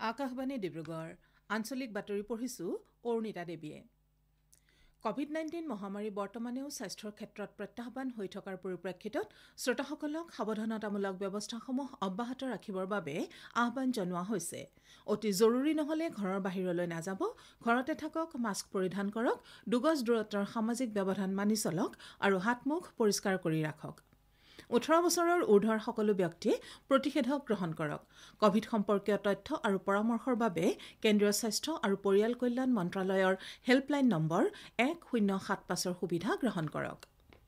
আকাশবাণী ডিব্ৰুগড় আঞ্চলিক বাতৰি পঢ়িছো অৰুণিতা দেৱীয়ে। কোভিড-19 মহামাৰী বৰ্তমানেও স্বাস্থ্যৰ ক্ষেত্ৰত প্ৰত্যাহ্বান হৈ থকাৰ পৰিপ্ৰেক্ষিতত শ্ৰোতাসকলক সাৱধানতামূলক ব্যৱস্থাসমূহ অব্যাহত ৰাখিবৰ বাবে আহ্বান জনোৱা হৈছে। অতি জৰুৰী নহলে ঘৰৰ বাহিৰলৈ নাযাব, ঘৰতে থাকক, মাস্ক পৰিধান কৰক, 2 গজ দূৰত্বৰ সামাজিক ব্যৱধান মানি চলক আৰু হাত-মুখ পৰিষ্কাৰ কৰি ৰাখক। 18 বছৰৰ ঊৰ্ধৰ সকলো ব্যক্তিয়ে প্ৰতিষেধক গ্ৰহণ কৰক। কোভিড সম্পৰ্কীয় তথ্য আৰু পৰামৰ্শৰ বাবে কেন্দ্ৰীয় স্বাস্থ্য আৰু পৰিয়াল কল্যাণ মন্ত্ৰালয়ৰ হেল্পলাইন নম্বৰ 1075ৰ সুবিধা গ্ৰহণ কৰক।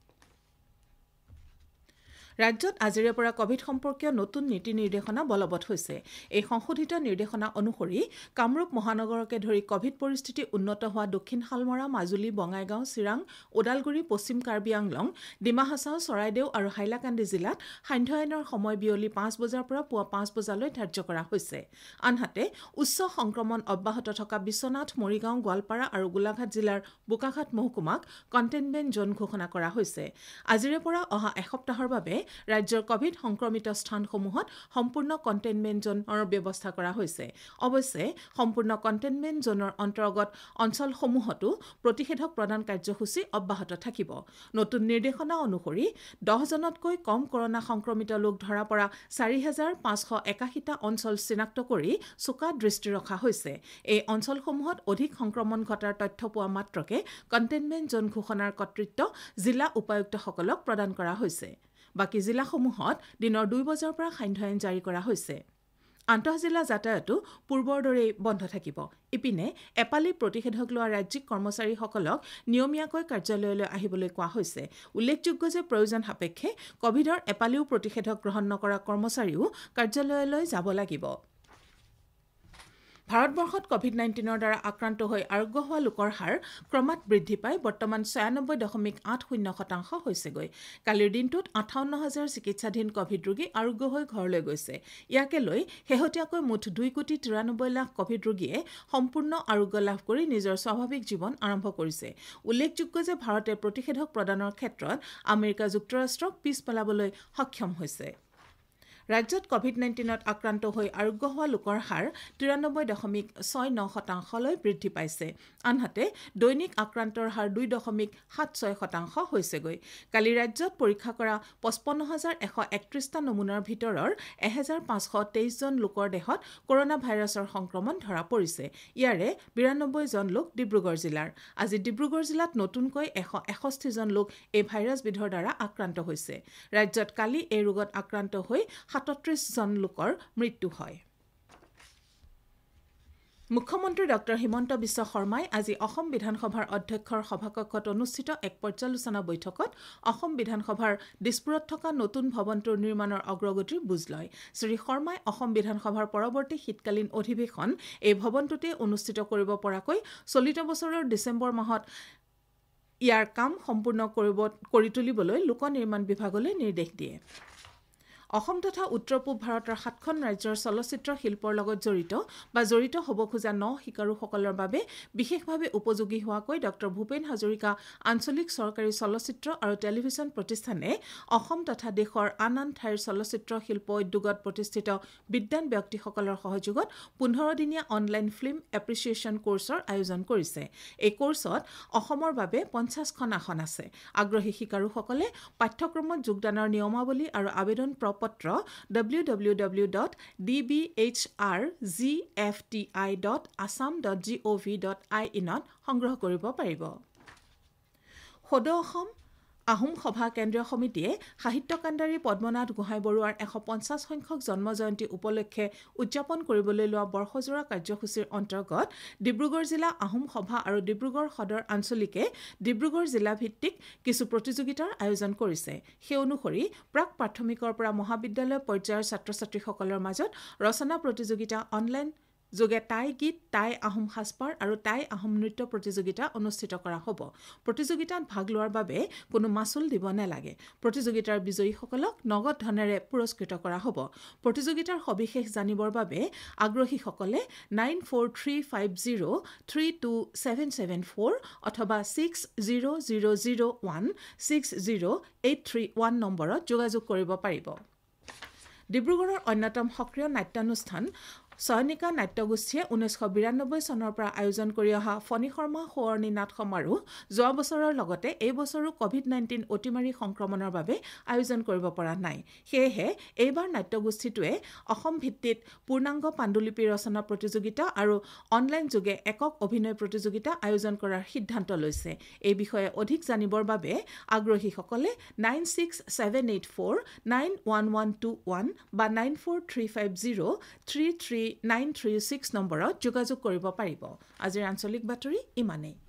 ৰাজ্যত আজিৰে পৰা কোভিড সম্পৰ্কীয় নতুন নীতি নিৰ্দেশনা বলবৎ হৈছে। এই সংশোধিত নিৰ্দেশনা অনুসৰি কামৰূপ মহানগৰকে ধৰি কোভিড পৰিস্থিতি উন্নত হোৱা দক্ষিণ শালমৰা, মাজুলী, বঙাইগাঁও, চিৰাং, ওদালগুৰি, পশ্চিম কাৰ্বি আংলং, ডিমা হাছাও, চৰাইদেউ আৰু হাইলাকান্দি জিলাত সান্ধ্য আইনৰ সময় বিয়লি 5 বজাৰ পৰা পুৱা 5 বজালৈ ধাৰ্য কৰা হৈছে। আনহাতে উচ্চ সংক্ৰমণ অব্যাহত থকা বিশ্বনাথ, মৰিগাঁও, গোৱালপাৰা আৰু গোলাঘাট জিলাৰ বোকাখাট মহকুমাক কণ্টেইনমেণ্ট জোন ঘোষণা কৰা হৈছে। আজিৰে পৰা অহা এসপ্তাহৰ বাবে ৰাজ্যৰ কোভিড সংক্ৰমিত স্থানসমূহত সম্পূৰ্ণ কণ্টেইনমেণ্ট জোনৰ ব্যৱস্থা কৰা হৈছে। অৱশ্যে সম্পূৰ্ণ কণ্টেইনমেণ্ট জোনৰ অন্তৰ্গত অঞ্চলসমূহতো প্ৰতিষেধক প্ৰদান কাৰ্যসূচী অব্যাহত থাকিব। নতুন নিৰ্দেশনা অনুসৰি 10জনতকৈ কম কৰোনা সংক্ৰমিত লোক ধৰা পৰা 4581টা অঞ্চল চিনাক্ত কৰি চোকা দৃষ্টি ৰখা হৈছে। এই অঞ্চলসমূহত অধিক সংক্ৰমণ ঘটাৰ তথ্য পোৱা মাত্ৰকে কণ্টেইনমেণ্ট জোন ঘোষণাৰ কৰ্তৃত্ব জিলা উপায়ুক্তসকলক প্ৰদান কৰা হৈছে। বাকী জিলাসমূহত দিনৰ 2 বজাৰ পৰা সান্ধ্য আইন জাৰি কৰা হৈছে। আন্তঃজিলা যাতায়াতো পূৰ্বৰ দৰেই বন্ধ থাকিব। ইপিনে এপালি প্ৰতিষেধক লোৱা ৰাজ্যিক কৰ্মচাৰীসকলক নিয়মীয়াকৈ কাৰ্যালয়লৈ আহিবলৈ কোৱা হৈছে। উল্লেখযোগ্য যে প্ৰয়োজন সাপেক্ষে কোভিডৰ এপালিও প্ৰতিষেধক গ্ৰহণ নকৰা কৰ্মচাৰীও কাৰ্যালয়লৈ যাব লাগিব। ভাৰতবৰ্ষত কোভিড-19ৰ দ্বাৰা আক্ৰান্ত হৈ আৰোগ্য হোৱা লোকৰ হাৰ ক্ৰমাৎ বৃদ্ধি পাই বৰ্তমান 96.80% হৈছেগৈ। কালিৰ দিনটোত 58,000 চিকিৎসাধীন কোভিড ৰোগী আৰোগ্য হৈ ঘৰলৈ গৈছে। ইয়াকে লৈ শেহতীয়াকৈ মুঠ 2,93,00,000 কোভিড ৰোগীয়ে সম্পূৰ্ণ আৰোগ্য লাভ কৰি নিজৰ স্বাভাৱিক জীৱন আৰম্ভ কৰিছে। উল্লেখযোগ্য যে ভাৰতে প্ৰতিষেধক প্ৰদানৰ ক্ষেত্ৰত আমেৰিকা যুক্তৰাষ্ট্ৰক পিছ পেলাবলৈ সক্ষম হৈছে। ৰাজ্যত কোভিড-19ত আক্ৰান্ত হৈ আৰোগ্য হোৱা লোকৰ হাৰ 93.69%লৈ বৃদ্ধি পাইছে। আনহাতে দৈনিক আক্ৰান্তৰ হাৰ 2.76% হৈছেগৈ। কালি ৰাজ্যত পৰীক্ষা কৰা 55,131টা নমুনাৰ ভিতৰৰ 1,523জন লোকৰ দেহত কৰোনা ভাইৰাছৰ সংক্ৰমণ ধৰা পৰিছে। ইয়াৰে 92জন লোক ডিব্ৰুগড় জিলাৰ। আজি ডিব্ৰুগড় জিলাত নতুনকৈ 161জন লোক এই ভাইৰাছবিধৰ দ্বাৰা আক্ৰান্ত হৈছে। ৰাজ্যত কালি এই ৰোগত আক্ৰান্ত হৈ 37জন লোকৰ মৃত্যু হয়। মুখ্যমন্ত্ৰী ডঃ হিমন্ত বিশ্ব শৰ্মাই আজি অসম বিধানসভাৰ অধ্যক্ষৰ সভাকক্ষত অনুষ্ঠিত এক পৰ্যালোচনা বৈঠকত অসম বিধানসভাৰ দিছপুৰত থকা নতুন ভৱনটোৰ নিৰ্মাণৰ অগ্ৰগতিৰ বুজ লয়। শ্ৰী শৰ্মাই অসম বিধানসভাৰ পৰৱৰ্তী শীতকালীন অধিৱেশন এই ভৱনটোতে অনুষ্ঠিত কৰিব পৰাকৈ চলিত বছৰৰ ডিচেম্বৰ মাহত ইয়াৰ কাম সম্পূৰ্ণ কৰি তুলিবলৈ লোক নিৰ্মাণ বিভাগলৈ নিৰ্দেশ দিয়ে। অসম তথা উত্তৰ পূব ভাৰতৰ 7খন ৰাজ্যৰ চলচ্চিত্ৰ শিল্পৰ লগত জড়িত হ'ব খোজা শিকাৰুসকলৰ বাবে বিশেষভাৱে উপযোগী হোৱাকৈ ডঃ ভূপেন হাজৰিকা আঞ্চলিক চৰকাৰী চলচ্চিত্ৰ আৰু টেলিভিছন প্ৰতিষ্ঠানে অসম তথা দেশৰ আন আন ঠাইৰ চলচ্চিত্ৰ শিল্প উদ্যোগত প্ৰতিষ্ঠিত বিদ্বান ব্যক্তিসকলৰ সহযোগত 15দিনীয়া অনলাইন ফিল্ম এপ্ৰিচিয়েশ্যন কোৰ্ছৰ আয়োজন কৰিছে। এই কোৰ্ছত অসমৰ বাবে 50খন আসন আছে। আগ্ৰহী শিকাৰুসকলে পাঠ্যক্ৰমত যোগদানৰ নিয়মাৱলী আৰু আবেদন পত্ৰ www.dbhrgfti.assam.gov.in ত সংগ্ৰহ কৰিব পাৰিব। সদৌ অসম আহোম সভা কেন্দ্ৰীয় সমিতিয়ে সাহিত্য কাণ্ডাৰী পদ্মনাথ গোহাঁই বৰুৱাৰ 150 সংখ্যক জন্ম জয়ন্তী উপলক্ষে উদযাপন কৰিবলৈ লোৱা বৰ্ষজোৰা কাৰ্যসূচীৰ অন্তৰ্গত ডিব্ৰুগড় জিলা আহোম সভা আৰু ডিব্ৰুগড় সদৰ আঞ্চলিকে ডিব্ৰুগড় জিলাভিত্তিক কিছু প্ৰতিযোগিতাৰ আয়োজন কৰিছে। সেই অনুসৰি প্ৰাক প্ৰাথমিকৰ পৰা মহাবিদ্যালয় পৰ্যায়ৰ ছাত্ৰ-ছাত্ৰীসকলৰ মাজত ৰচনা প্ৰতিযোগিতা, অনলাইন যোগে টাই গীত, টাই আহোম সাজপাৰ আৰু টাই আহোম নৃত্য প্ৰতিযোগিতা অনুষ্ঠিত কৰা হ'ব। প্ৰতিযোগিতাত ভাগ লোৱাৰ বাবে কোনো মাচুল দিব নালাগে। প্ৰতিযোগিতাৰ বিজয়ীসকলক নগদ ধনেৰে পুৰস্কৃত কৰা হ'ব। প্ৰতিযোগিতাৰ সবিশেষ জানিবৰ বাবে আগ্ৰহীসকলে 9435032774 অথবা 6000160831 নম্বৰত যোগাযোগ কৰিব পাৰিব। ডিব্ৰুগড়ৰ অন্যতম সক্ৰিয় নাট্যানুষ্ঠান চয়নিকা নাট্যগোষ্ঠীয়ে 1992 চনৰ পৰা আয়োজন কৰি অহা ফণী শৰ্মা সোঁৱৰণী নাট সমাৰোহ যোৱা বছৰৰ লগতে এই বছৰো COVID-19 অতিমাৰী সংক্ৰমণৰ বাবে আয়োজন কৰিব পৰা নাই। সেয়েহে এইবাৰ নাট্যগোষ্ঠীটোৱে অসম ভিত্তিত পূৰ্ণাংগ পাণ্ডুলিপি ৰচনা প্ৰতিযোগিতা আৰু অনলাইন যোগে একক অভিনয় প্ৰতিযোগিতা আয়োজন কৰাৰ সিদ্ধান্ত লৈছে। এই বিষয়ে অধিক জানিবৰ বাবে আগ্ৰহীসকলে 9678491121 বা 9435033936 নম্বৰত যোগাযোগ কৰিব পাৰিব। আজিৰ আঞ্চলিক বাতৰি ইমানেই।